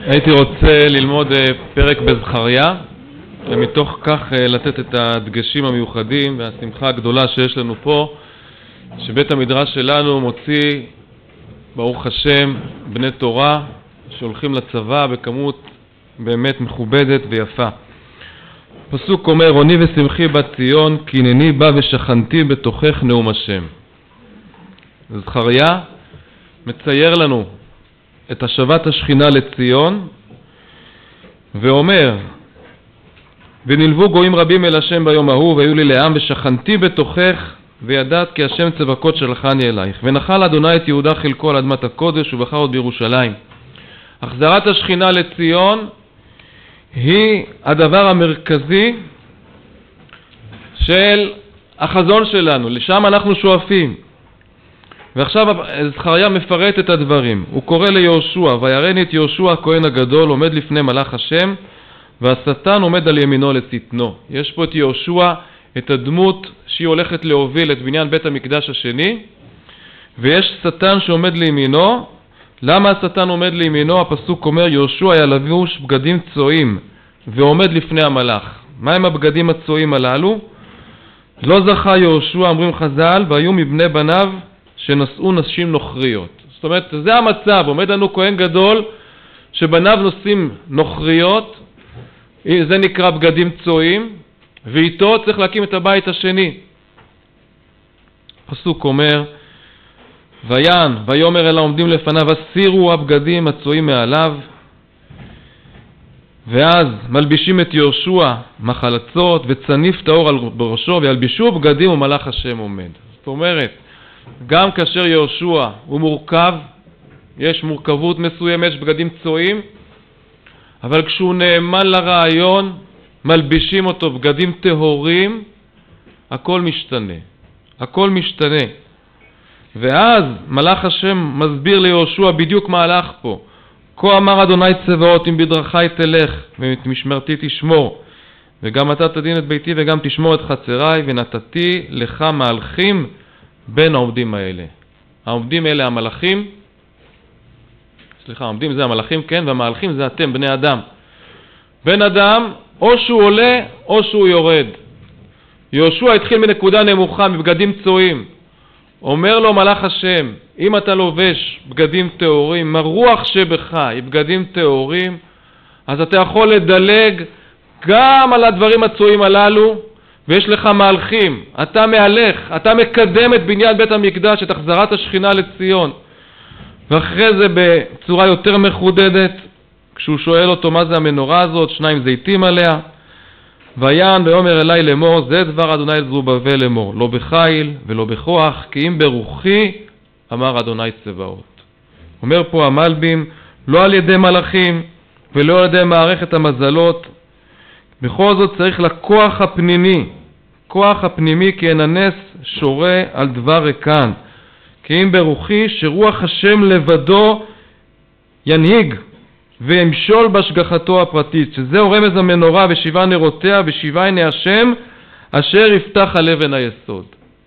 הייתי רוצה ללמוד פרק בזכריה, ומתוך כך לתת את הדגשים המיוחדים והשמחה הגדולה שיש לנו פה, שבית המדרש שלנו מוציא, ברוך השם, בני תורה שהולכים לצבא בכמות באמת מכובדת ויפה. פסוק אומר, עוני ושמחי בת ציון, כי הנני בא ושכנתי בתוכך נאום השם. זכריה מצייר לנו את השבת השכינה לציון, ואומר, ונלוו גויים רבים אל השם ביום ההוא, והיו לי לעם, ושכנתי בתוכך, וידעת כי השם צבקות שלחני אלייך. ונחל אדוני את יהודה חלקו על אדמת הקודש, ובחר עוד בירושלים. החזרת השכינה לציון היא הדבר המרכזי של החזון שלנו, לשם אנחנו שואפים. ועכשיו זכריה מפרט את הדברים. הוא קורא ליהושע, ויראני את יהושע הכהן הגדול עומד לפני מלאך השם, והשטן עומד על ימינו לשטנו. יש פה את יהושע, את הדמות שהיא הולכת להוביל את בניין בית המקדש השני, ויש שטן שעומד לימינו. למה השטן עומד לימינו? הפסוק אומר, יהושע היה לבוש בגדים צועים ועומד לפני המלאך. מה הם הבגדים הצועים הללו? לא זכה יהושע, אומרים חז"ל, והיו מבני בניו שנשאו נשים נוכריות. זאת אומרת, זה המצב, עומד לנו כהן גדול שבניו נושאים נוכריות, זה נקרא בגדים צועים, ואיתו צריך להקים את הבית השני. פסוק אומר, ויאמר אל העומדים לפניו, הסירו הבגדים הצועים מעליו, ואז מלבישים את יהושע מחלצות וצניף טהור על בראשו, וילבישו בגדים ומלאך השם עומד. זאת אומרת, גם כאשר יהושע הוא מורכב, יש מורכבות מסוימת, יש בגדים צועים, אבל כשהוא נאמן לרעיון, מלבישים אותו בגדים טהורים, הכל משתנה. הכל משתנה. ואז מלאך השם מסביר ליהושע בדיוק מה הלך פה. כה אמר אדוני צבאות, אם בדרכי תלך ואת משמרתי תשמור, וגם אתה תדין את ביתי וגם תשמור את חצריי, ונתתי לך מהלכים בין העובדים האלה. העובדים האלה המלאכים, העובדים זה המלאכים, כן, והמהלכים זה אתם, בני אדם. בן אדם, או שהוא עולה או שהוא יורד. יהושע התחיל מנקודה נמוכה, מבגדים צועים. אומר לו מלאך השם, אם אתה לובש בגדים טהורים, הרוח שבך היא בגדים טהורים, אז אתה יכול לדלג גם על הדברים הצועים הללו, ויש לך מהלכים. אתה מהלך, אתה מקדם את בניין בית המקדש, את החזרת השכינה לציון. ואחרי זה בצורה יותר מחודדת, כשהוא שואל אותו מה זה המנורה הזאת, 2 זיתים עליה, ויאמר אלי לאמור, זה דבר אדוני אל זרובבל לאמור, לא בחיל ולא בכוח, כי אם ברוחי, אמר אדוני צבאות. אומר פה המלבים, לא על ידי מלאכים ולא על ידי מערכת המזלות, בכל זאת צריך לכוח הפנימי, כוח הפנימי, כי אין הנס שורה על דבר ריקן. כי אם ברוחי שרוח השם לבדו ינהיג וימשול בהשגחתו הפרטית, שזהו רמז המנורה ושבעה נרותיה ושבעה עיני השם אשר יפתח על אבן היסוד.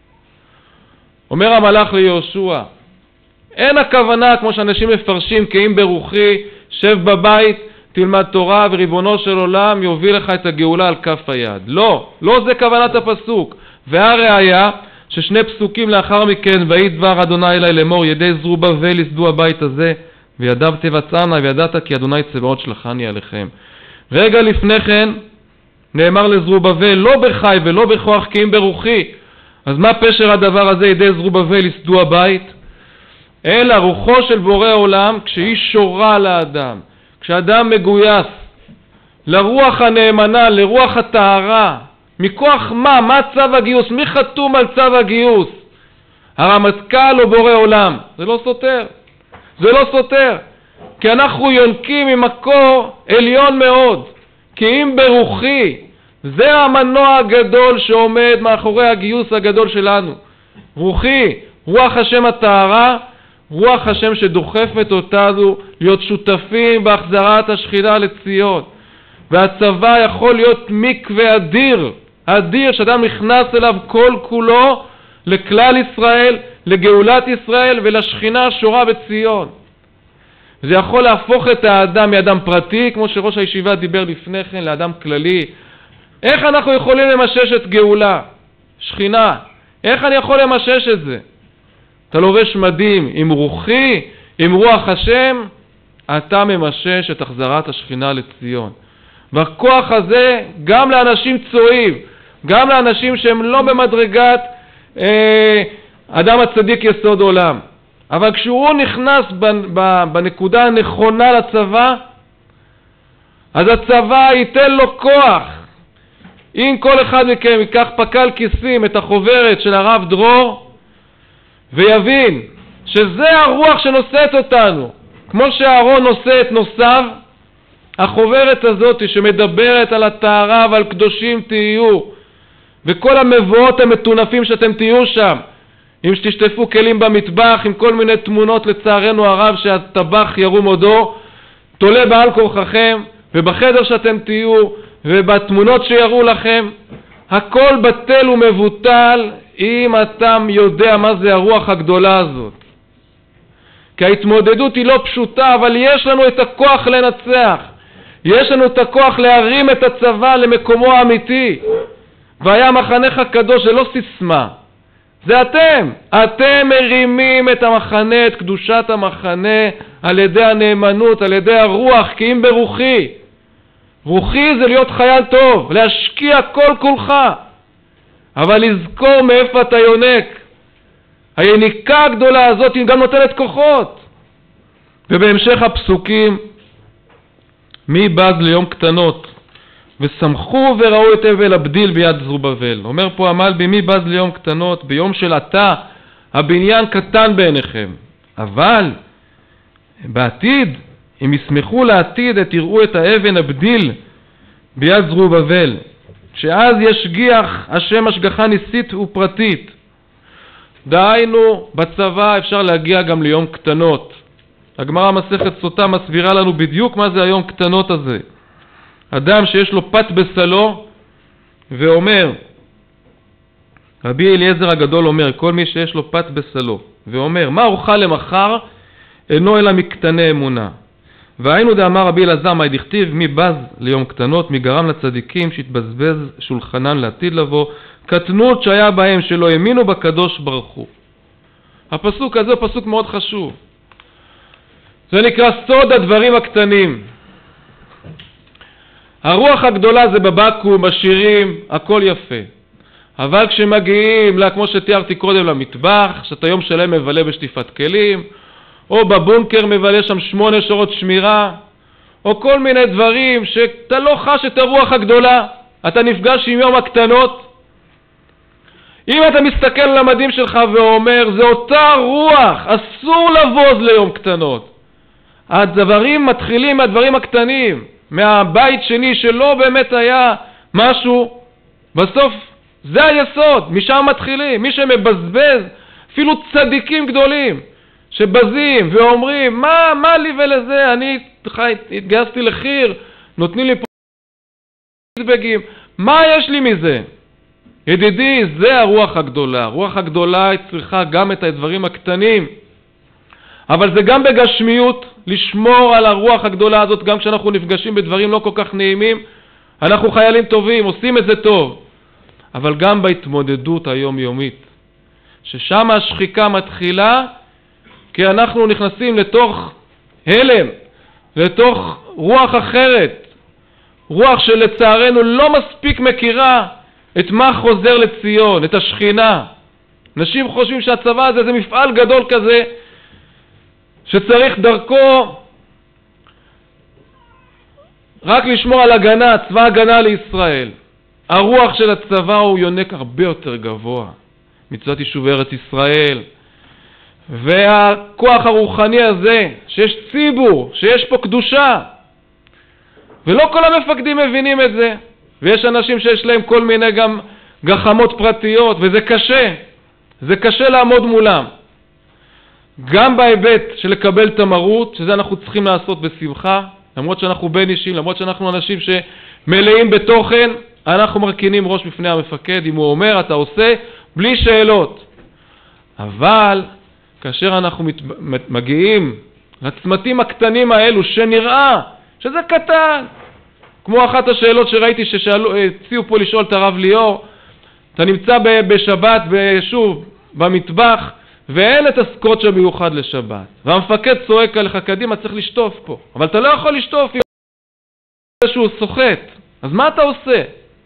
אומר המלאך ליהושע, אין הכוונה כמו שאנשים מפרשים, כי אם ברוחי שב בבית תלמד תורה וריבונו של עולם יוביל לך את הגאולה על כף היד. לא, לא זה כוונת הפסוק. והראיה ששני פסוקים לאחר מכן, ויהי דבר אדוני אלי לאמור, ידי זרובבל יסדו הבית הזה, וידיו תבצענה, וידעת כי אדוני צבאות שלחני עליכם. רגע לפני כן נאמר לזרובבל, לא בחי ולא בכוח, כי אם ברוחי. אז מה פשר הדבר הזה, ידי זרובבל יסדו הבית? אלא רוחו של בורא עולם, כשהיא שורה לאדם, כשאדם מגויס לרוח הנאמנה, לרוח הטהרה, מכוח מה? מה צו הגיוס? מי חתום על צו הגיוס? הרמטכ"ל או בורא עולם? זה לא סותר. זה לא סותר. כי אנחנו יונקים ממקור עליון מאוד. כי אם ברוחי, זה המנוע הגדול שעומד מאחורי הגיוס הגדול שלנו. רוחי, רוח השם הטהרה, רוח השם שדוחפת אותנו להיות שותפים בהחזרת השכינה לציון. והצבא יכול להיות מקווה אדיר, אדיר שאדם נכנס אליו כל כולו לכלל ישראל, לגאולת ישראל ולשכינה השורה בציון. זה יכול להפוך את האדם מאדם פרטי, כמו שראש הישיבה דיבר לפני כן, לאדם כללי. איך אנחנו יכולים למשש את גאולה? שכינה. איך אני יכול למשש את זה? אתה לובש מדים עם רוחי, עם רוח השם, אתה ממשש את החזרת השכינה לציון. והכוח הזה גם לאנשים צועים, גם לאנשים שהם לא במדרגת אדם הצדיק יסוד עולם. אבל כשהוא נכנס בנקודה הנכונה לצבא, אז הצבא ייתן לו כוח. אם כל אחד מכם ייקח פקל כיסים את החוברת של הרב דרור, ויבין שזה הרוח שנושאת אותנו, כמו שאהרון נושא את נוסף, החוברת הזאת שמדברת על הטהרה ועל קדושים תהיו, וכל המבואות המתונפים שאתם תהיו שם, אם שתשטפו כלים במטבח עם כל מיני תמונות לצערנו הרב שהטבח ירום הודו, תולה בעל כורחכם, ובחדר שאתם תהיו ובתמונות שיראו לכם, הכל בטל ומבוטל אם אתה יודע מה זה הרוח הגדולה הזאת. כי ההתמודדות היא לא פשוטה, אבל יש לנו את הכוח לנצח. יש לנו את הכוח להרים את הצבא למקומו האמיתי. והיה מחנך הקדוש, זה לא סיסמה. זה אתם. אתם מרימים את המחנה, את קדושת המחנה, על ידי הנאמנות, על ידי הרוח, כי אם ברוחי. רוחי זה להיות חייל טוב, להשקיע כל כולך. אבל לזכור מאיפה אתה יונק. היניקה הגדולה הזאת היא גם נותנת כוחות. ובהמשך הפסוקים, מי בז ליום קטנות, ושמחו וראו את אבל הבדיל ביד זרובבל. אומר פה המלבי, מי בז ליום קטנות, ביום של עתה, הבניין קטן בעיניכם. אבל בעתיד, אם ישמחו לעתיד, תראו את האבן הבדיל ביד זרובבל. שאז ישגיח השם השגחה ניסית ופרטית. דהיינו, בצבא אפשר להגיע גם ליום קטנות. הגמרא מסכת סוטה מסבירה לנו בדיוק מה זה היום קטנות הזה. אדם שיש לו פת בסלו, ואומר, רבי אליעזר הגדול אומר, כל מי שיש לו פת בסלו, ואומר, מה אוכל למחר, אינו אלא מקטני אמונה. והיינו דאמר רבי אלעזר, מה דכתיב, מי בז ליום קטנות, מי גרם לצדיקים שהתבזבז שולחנן לעתיד לבוא, קטנות שהיה בהם שלא האמינו בקדוש ברוך הוא. הפסוק הזה הוא פסוק מאוד חשוב. זה נקרא סוד הדברים הקטנים. הרוח הגדולה זה בבקו"ם, בשירים, הכל יפה. אבל כשמגיעים, כמו שתיארתי קודם, למטבח, שאתה יום שלם מבלה בשטיפת כלים, או בבונקר מבלה שם 8 שעות שמירה, או כל מיני דברים שאתה לא חש את הרוח הגדולה, אתה נפגש עם יום הקטנות. אם אתה מסתכל על המדים שלך ואומר, זה אותה רוח, אסור לבוז ליום קטנות. הדברים מתחילים מהדברים הקטנים, מהבית שני שלא באמת היה משהו, בסוף זה היסוד, משם מתחילים. מי שמבזבז, אפילו צדיקים גדולים, שבזים ואומרים, מה לי ולזה, אני התגייסתי לחיר, נותנים לי פה פידבקים, מה יש לי מזה? ידידי, זה הרוח הגדולה. הרוח הגדולה היא צריכה גם את הדברים הקטנים, אבל זה גם בגשמיות, לשמור על הרוח הגדולה הזאת, גם כשאנחנו נפגשים בדברים לא כל כך נעימים, אנחנו חיילים טובים, עושים את זה טוב. אבל גם בהתמודדות היומיומית, ששם השחיקה מתחילה, כי אנחנו נכנסים לתוך הלם, לתוך רוח אחרת, רוח שלצערנו לא מספיק מכירה את מה חוזר לציון, את השכינה. אנשים חושבים שהצבא הזה זה מפעל גדול כזה, שצריך דרכו רק לשמור על הגנה, צבא הגנה לישראל. הרוח של הצבא הוא יונק הרבה יותר גבוה. מצוות יישוב ארץ ישראל. והכוח הרוחני הזה, שיש ציבור, שיש פה קדושה. ולא כל המפקדים מבינים את זה. ויש אנשים שיש להם כל מיני גם גחמות פרטיות, וזה קשה. זה קשה לעמוד מולם. גם בהיבט של לקבל תמרות, שזה אנחנו צריכים לעשות בשמחה, למרות שאנחנו בין אישים, למרות שאנחנו אנשים שמלאים בתוכן, אנחנו מרכינים ראש בפני המפקד, אם הוא אומר, אתה עושה, בלי שאלות. אבל כאשר אנחנו מגיעים לצמתים הקטנים האלו שנראה שזה קטן. כמו אחת השאלות שראיתי הציעו פה לשאול את הרב ליאור, אתה נמצא בשבת שוב במטבח ואין את הסקוץ' המיוחד לשבת, והמפקד צועק עליך קדימה, צריך לשטוף פה, אבל אתה לא יכול לשטוף אם שהוא סוחט, אז מה אתה עושה?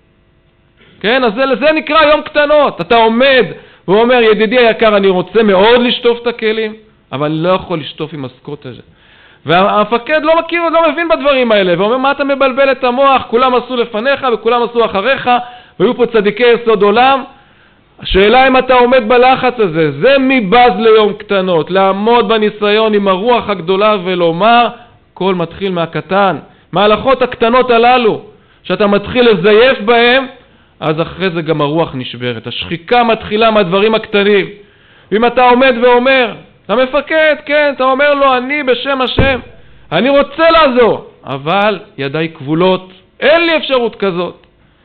כן, אז זה נקרא יום קטנות. אתה עומד ואומר, ידידי היקר, אני רוצה מאוד לשטוף את הכלים, אבל אני לא יכול לשטוף עם הסקוט הזה. והמפקד לא מכיר, לא מבין בדברים האלה, ואומר, מה אתה מבלבל את המוח? כולם עשו לפניך וכולם עשו אחריך, והיו פה צדיקי יסוד עולם. השאלה אם אתה עומד בלחץ הזה, זה מבז ליום קטנות, לעמוד בניסיון עם הרוח הגדולה ולומר, כל מתחיל מהקטן. מההלכות הקטנות הללו, שאתה מתחיל לזייף בהם, אז אחרי זה גם הרוח נשברת. השחיקה מתחילה מהדברים הקטנים. ואם אתה עומד ואומר, אתה מפקד, כן, אתה אומר לו, אני בשם השם, אני רוצה לעזור, אבל ידיי כבולות, אין לי אפשרות כזאת.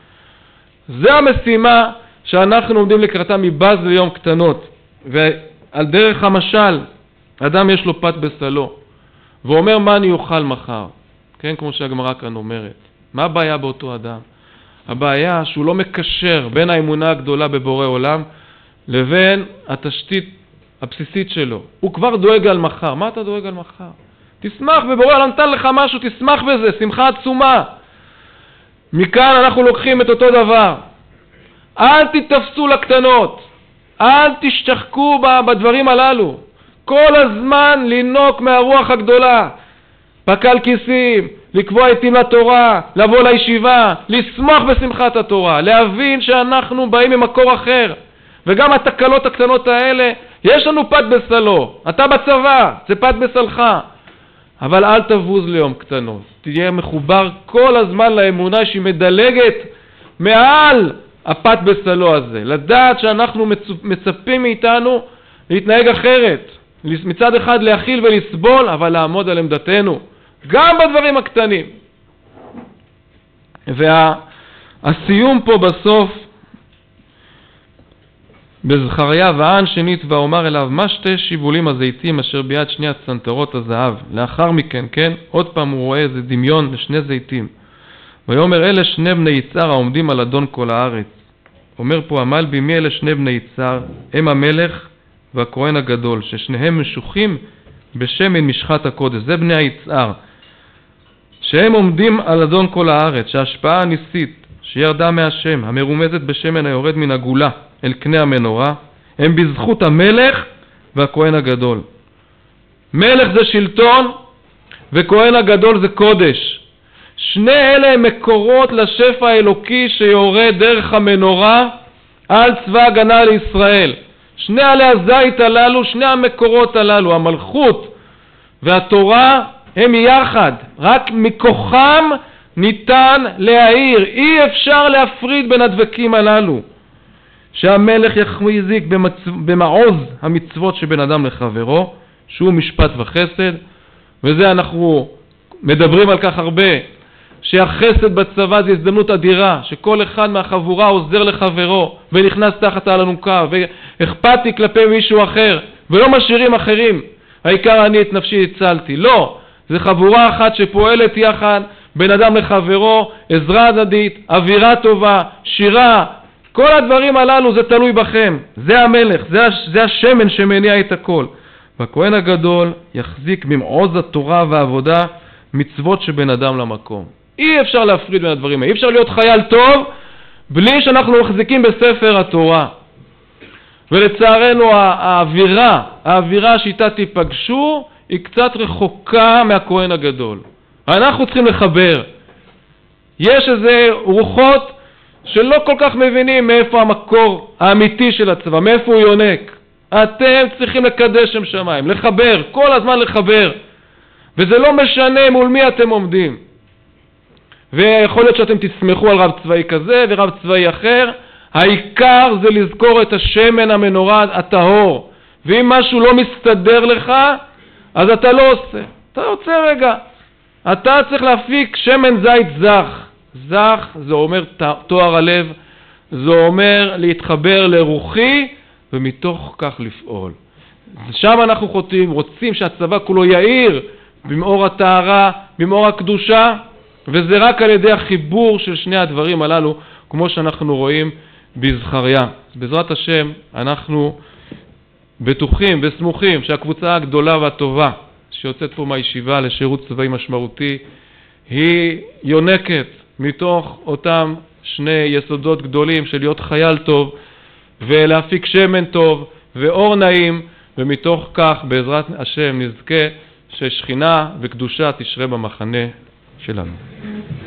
זה המשימה שאנחנו עומדים לקראתה מבז ליום קטנות. ועל דרך המשל, אדם יש לו פת בסלו, ואומר מה אני אוכל מחר. כן, כמו שהגמרא כאן אומרת. מה הבעיה באותו אדם? הבעיה שהוא לא מקשר בין האמונה הגדולה בבורא עולם לבין התשתית הבסיסית שלו. הוא כבר דואג על מחר. מה אתה דואג על מחר? תשמח בבורא עולם, נתן לך משהו, תשמח בזה, שמחה עצומה. מכאן אנחנו לוקחים את אותו דבר. אל תתפסו לקטנות. אל תשתחקו בדברים הללו. כל הזמן לנוק מהרוח הגדולה. פקל כיסים, לקבוע עתים לתורה, לבוא לישיבה, לשמוח בשמחת התורה, להבין שאנחנו באים ממקור אחר. וגם התקלות הקטנות האלה, יש לנו פת בסלו. אתה בצבא, זה פת בסלך. אבל אל תבוז ליום קטנות. תהיה מחובר כל הזמן לאמונה שהיא מדלגת מעל הפת בסלו הזה. לדעת שאנחנו מצפים מאיתנו להתנהג אחרת. מצד אחד להכיל ולסבול, אבל לעמוד על עמדתנו. גם בדברים הקטנים. והסיום פה בסוף, בזכריה וען שנית ואומר אליו, מה שתי שיבולים הזיתים אשר ביד שני הצנתרות הזהב? לאחר מכן, כן, עוד פעם הוא רואה איזה דמיון לשני זיתים. ויאמר אלה שני בני יצהר העומדים על אדון כל הארץ. אומר פה המלבי, מי אלה שני בני יצהר? הם המלך והכהן הגדול, ששניהם משוחים בשמן משחת הקודש. זה בני היצהר. שהם עומדים על אדון כל הארץ, שההשפעה הניסית שירדה מהשם, המרומזת בשמן היורד מן הגולה אל קנה המנורה, הם בזכות המלך והכהן הגדול. מלך זה שלטון וכהן הגדול זה קודש. שני אלה הם מקורות לשפע האלוקי שיורד דרך המנורה על צבא הגנה לישראל. שני עלי הזית הללו, שני המקורות הללו, המלכות והתורה, הם יחד. רק מכוחם ניתן להעיר. אי אפשר להפריד בין הדבקים הללו. שהמלך יחזיק במעוז המצוות שבין אדם לחברו, שהוא משפט וחסד, וזה אנחנו מדברים על כך הרבה, שהחסד בצבא זה הזדמנות אדירה, שכל אחד מהחבורה עוזר לחברו, ונכנס תחת האלונקה, ואכפתי כלפי מישהו אחר, ולא משאירים אחרים. העיקר אני את נפשי הצלתי. לא, זה חבורה אחת שפועלת יחד, בין אדם לחברו, עזרה הדדית, אווירה טובה, שירה, כל הדברים הללו זה תלוי בכם. זה המלך, זה השמן שמניע את הכל. והכהן הגדול יחזיק ממעוז התורה והעבודה מצוות שבין אדם למקום. אי אפשר להפריד בין הדברים האלה. אי אפשר להיות חייל טוב בלי שאנחנו מחזיקים בספר התורה. ולצערנו האווירה שאיתה תיפגשו היא קצת רחוקה מהכהן הגדול. אנחנו צריכים לחבר. יש איזה רוחות שלא כל כך מבינים מאיפה המקור האמיתי של הצבא, מאיפה הוא יונק. אתם צריכים לקדש שם שמיים, לחבר, כל הזמן לחבר. וזה לא משנה מול מי אתם עומדים. ויכול להיות שאתם תסמכו על רב צבאי כזה ורב צבאי אחר. העיקר זה לזכור את השמן המנורה הטהור. ואם משהו לא מסתדר לך, אז אתה לא עושה. אתה רוצה רגע. אתה צריך להפיק שמן זית זך. זך זה אומר תואר הלב, זה אומר להתחבר לרוחי ומתוך כך לפעול. שם אנחנו חוטאים, רוצים שהצבא כולו יאיר במאור הטהרה, במאור הקדושה, וזה רק על ידי החיבור של שני הדברים הללו, כמו שאנחנו רואים בזכריה. בעזרת השם אנחנו בטוחים וסמוכים שהקבוצה הגדולה והטובה שיוצאת פה מהישיבה לשירות צבאי משמעותי, היא יונקת מתוך אותם שני יסודות גדולים של להיות חייל טוב ולהפיק שמן טוב ואור נעים, ומתוך כך בעזרת השם נזכה ששכינה וקדושה תשרה במחנה שלנו.